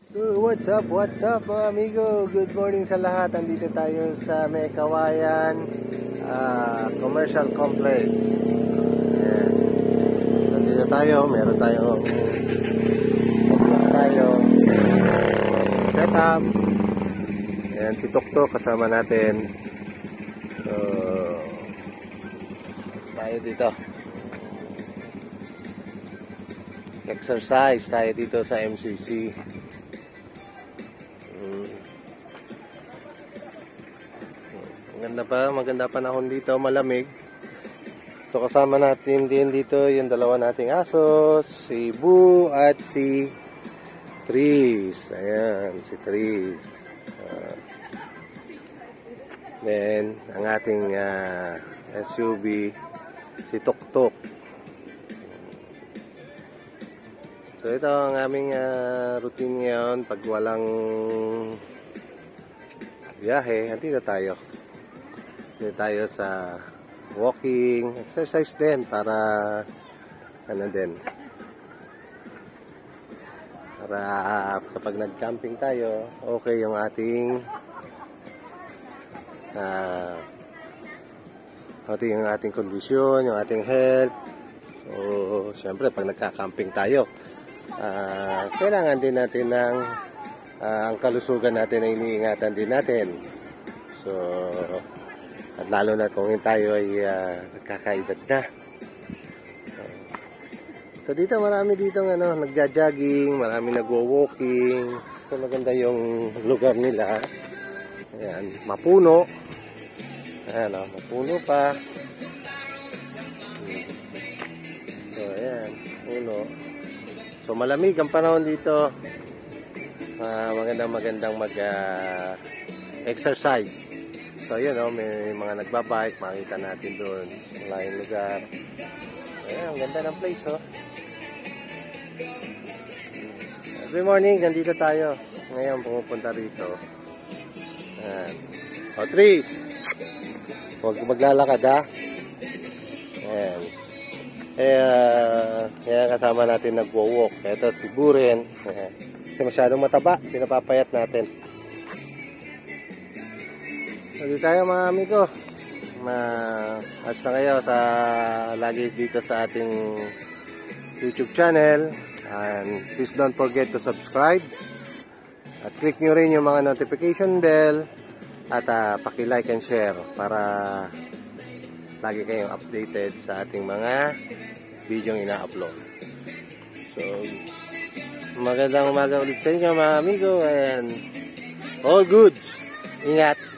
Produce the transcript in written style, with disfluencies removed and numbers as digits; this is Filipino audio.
So what's up mga amigo? Good morning sa lahat. Andito tayo sa May Kawayan Commercial Complex. Ayan. Nandito tayo, meron tayong setup. Ayan, si Tuktok kasama natin. So tayo dito. Exercise tayo dito sa MCC. Maganda panahon dito, malamig. So kasama natin din dito yung dalawa nating asos, si Boo at si Tris. Ayan, si Tris. Then ang ating SUV, si Tuktok. So ito ang aming routine ngayon pag walang biyahe. Andito tayo. Dito tayo sa walking, exercise din para para kapag nag-camping tayo, okay yung ating kondisyon, yung ating health. So, syempre pag nagka-camping tayo, kailangan din natin ng ang kalusugan natin ay iniingatan din natin. So, at lalo na kung tayo ay nagkakaedad na. So dito marami dito nagja-jogging, marami nagwo-walking. So maganda yung lugar nila. Ayan, mapuno. Ayan, mapuno pa. So ayan, puno. So malamig ang panahon dito. Magandang mag-exercise. So yun, may mga nagbabike, makita natin doon sa malayong lugar. Ayan, ang ganda ng place, Every morning, nandito tayo. Ngayon, pumupunta rito. Ayan. Tris! Huwag maglalakad, ha? Ayan. Kaya kasama natin nagwo-walk. Ito si Buren. Ayan. Kasi masyadong mataba, pinapapayat natin. Hindi tayo mga amigo. Watch na kayo lagi dito sa ating YouTube channel. And please don't forget to subscribe. At click nyo rin yung mga notification bell. At paki-like and share para lagi kayong updated sa ating mga video ina-upload. So, magandang umaga ulit sa inyo mga amigo. And all goods. Ingat!